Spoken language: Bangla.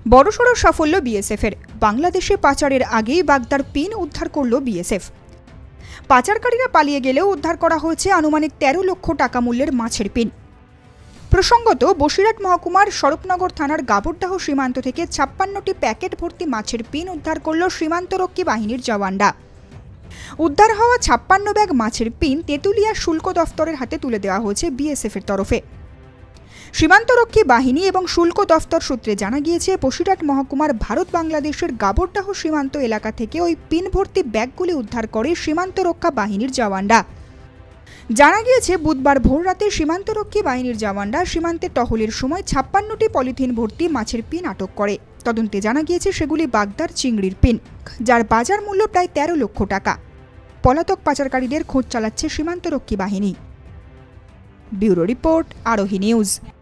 বড়সড় সাফল্য বিএসএফের। বাংলাদেশে পাচারের আগেই বাগদার পিন উদ্ধার করল বিএসএফ। পাচারকারীরা পালিয়ে গেলেও উদ্ধার করা হয়েছে আনুমানিক ১৩ লক্ষ টাকা মূল্যের মাছের পিন। প্রসঙ্গত, বসিরহাট মহকুমার স্বরূপনগর থানার গাবরডাহ সীমান্ত থেকে ৫৬টি প্যাকেট ভর্তি মাছের পিন উদ্ধার করল সীমান্তরক্ষী বাহিনীর জওয়ানরা। উদ্ধার হওয়া ৫৬ ব্যাগ মাছের পিন তেঁতুলিয়া শুল্ক দফতরের হাতে তুলে দেওয়া হয়েছে বিএসএফের তরফে। সীমান্তরক্ষী বাহিনী এবং শুল্ক দফতর সূত্রে জানা গিয়েছে, বসিরহাট মহকুমার ভারত বাংলাদেশের গাবরডাহ সীমান্ত এলাকা থেকে ওই পিন ভর্তি ব্যাগগুলি উদ্ধার করে সীমান্তরক্ষা বাহিনীর জওয়ানরা। জানা গিয়েছে, বুধবার ভোররাতে সীমান্তরক্ষী বাহিনীর জওয়ানরা সীমান্তে টহলের সময় ৫৬টি পলিথিন ভর্তি মাছের পিন আটক করে। তদন্তে জানা গিয়েছে সেগুলি বাগদার চিংড়ির পিন, যার বাজার মূল্য প্রায় ১৩ লক্ষ টাকা। পলাতক পাচারকারীদের খোঁজ চালাচ্ছে সীমান্তরক্ষী বাহিনী। Bureau report, Arohi news.